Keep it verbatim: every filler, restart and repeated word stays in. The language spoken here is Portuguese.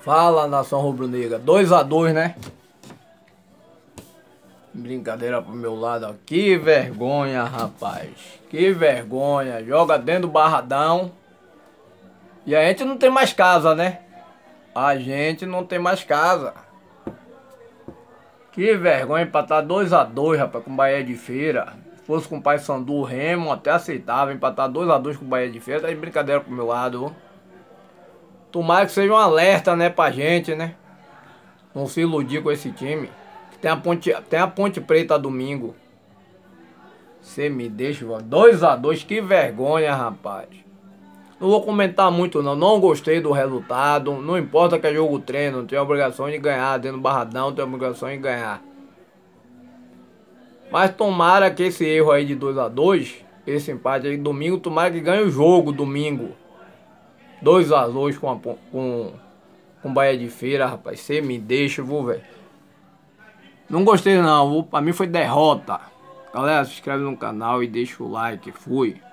Fala, nação rubro-negra. dois a dois, né? Brincadeira pro meu lado, ó. Que vergonha, rapaz. Que vergonha. Joga dentro do Barradão. E a gente não tem mais casa, né? A gente não tem mais casa. Que vergonha empatar dois a dois, rapaz, com o Bahia de Feira. Se fosse com o Paysandu, o Remo, até aceitava empatar dois a dois com o Bahia de Feira. Tá de brincadeira pro meu lado, ó. Tomara que seja um alerta, né, pra gente, né? Não se iludir com esse time. Tem a Ponte, tem a Ponte Preta domingo. Você me deixa, dois a dois, que vergonha, rapaz. Não vou comentar muito não, não gostei do resultado. Não importa que é jogo treino, não tem obrigação de ganhar. Dentro do Barradão, não tem obrigação de ganhar. Mas tomara que esse erro aí de dois a dois, esse empate aí domingo, tomara que ganhe o jogo domingo. dois a dois com a, com com Bahia de Feira, rapaz. Você me deixa, vou ver. Não gostei não, pra mim foi derrota. Galera, se inscreve no canal e deixa o like. Fui.